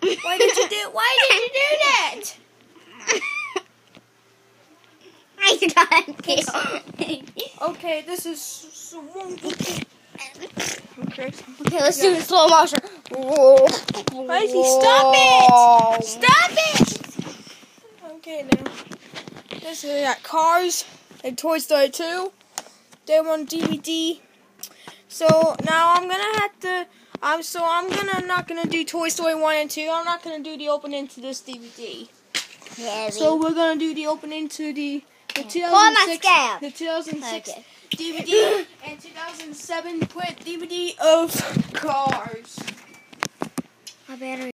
Why did you do that? I can't. Okay, this is okay. Okay, let's do it in slow motion. Mikey, stop it! Stop it! Okay, now. This is got Cars and Toy Story 2. They're on DVD. So now I'm gonna have to. Not gonna do Toy Story 1 and 2. I'm not gonna do the opening to this DVD. So we're gonna do the opening to the 2006 DVD and 2007 print DVD of Cars. My battery.